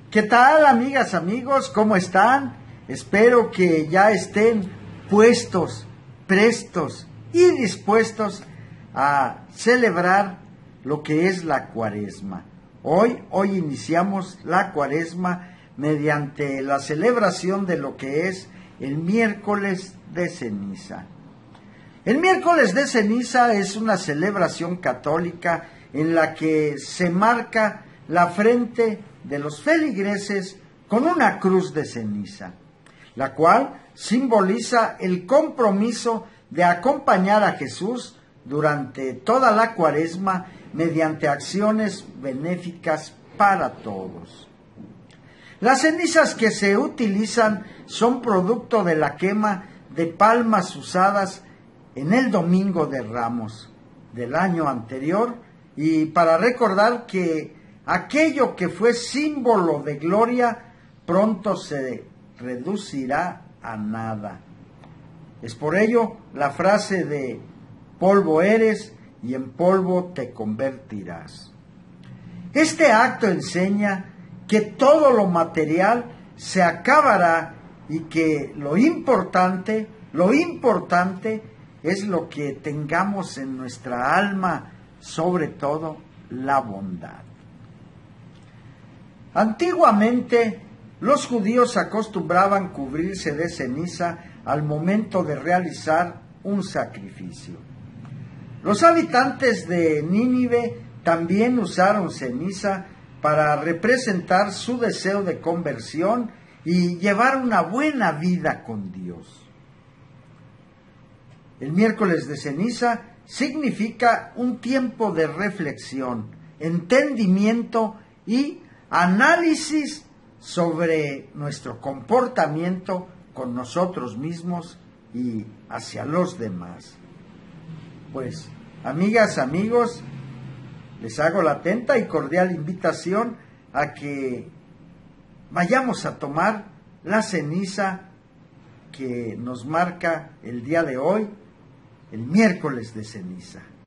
¿Qué tal, amigas, amigos? ¿Cómo están? Espero que ya estén puestos, prestos y dispuestos a celebrar lo que es la Cuaresma. Hoy iniciamos la Cuaresma mediante la celebración de lo que es el miércoles de ceniza. El miércoles de ceniza es una celebración católica en la que se marca la frente de los feligreses con una cruz de ceniza, la cual simboliza el compromiso de acompañar a Jesús durante toda la Cuaresma mediante acciones benéficas para todos. Las cenizas que se utilizan son producto de la quema de palmas usadas en el Domingo de Ramos del año anterior y para recordar que aquello que fue símbolo de gloria pronto se reducirá a nada. Es por ello la frase de polvo eres y en polvo te convertirás. Este acto enseña que todo lo material se acabará y que lo importante es lo que tengamos en nuestra alma, sobre todo la bondad. Antiguamente, los judíos acostumbraban cubrirse de ceniza al momento de realizar un sacrificio. Los habitantes de Nínive también usaron ceniza para representar su deseo de conversión y llevar una buena vida con Dios. El miércoles de ceniza significa un tiempo de reflexión, entendimiento y análisis sobre nuestro comportamiento con nosotros mismos y hacia los demás. Pues, amigas, amigos, les hago la atenta y cordial invitación a que vayamos a tomar la ceniza que nos marca el día de hoy, el miércoles de ceniza.